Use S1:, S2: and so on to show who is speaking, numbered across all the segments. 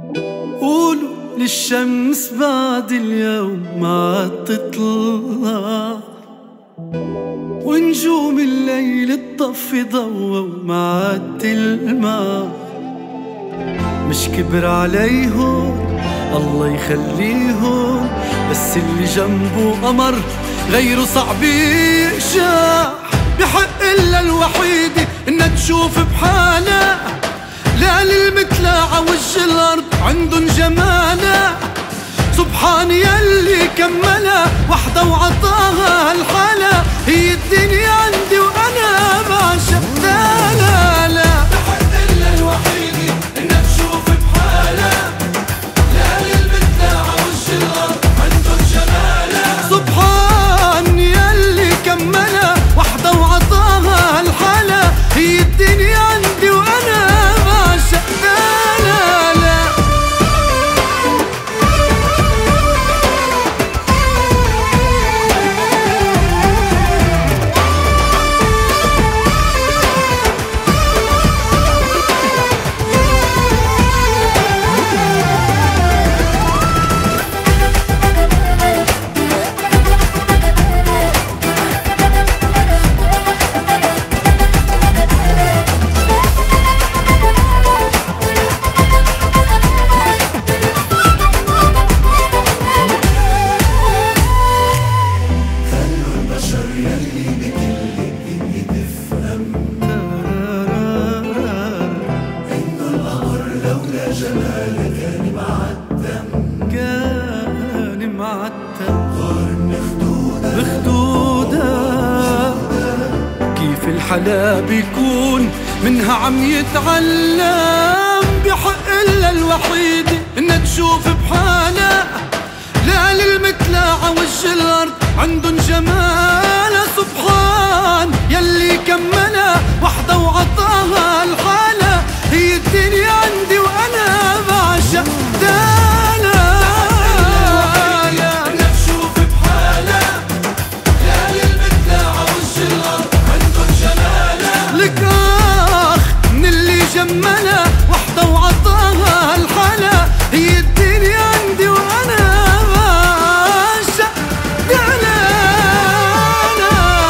S1: قولوا للشمس بعد اليوم ما عاد تطلع، ونجوم الليل الطفي ضوى وما عاد تلمع. مش كبر عليهم الله يخليهم، بس اللي جنبه قمر غيره صعب يقشع. بحق إلا الوحيدة إنها تشوف بحالها، لا للمثلى عوج الأرض عندن جمالها. سبحان يلي كملها وحدة وعطاها هالحالة، هي الدنيا عندي وأنا بعشقها. لا لا بحق إلا الوحيدة إنها تشوف بحالها، لا للمثلى عوج الأرض عندن جمالها. سبحان يلي كملها وحدة وعطاها هالحالة، هي الدنيا عندي وأنا بعشقها. لا لا الحلا بيكون منها عم يتعلم. بحق إلا الوحيدة إنها تشوف بحالها، لا للمثلى عوج الأرض عندن جمالها. سبحان يلي كملها وحدة وعطاها الحالة، هي الدنيا عندي وأنا بعشقها. جملها وحدة وعطاها الحالة، هي الدنيا عندي وأنا بعشق جلانا.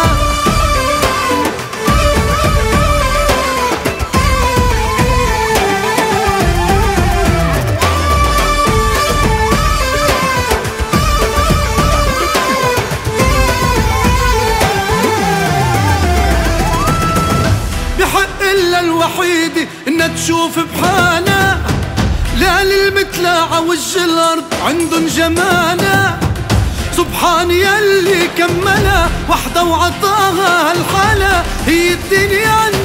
S1: بحق إلا الوحيدة إنها تشوف بحالها، لا للمثلى عوج الأرض عندن جمالها. سبحان يلي كملها وحدة وعطاها هالحالة، هي الدنيا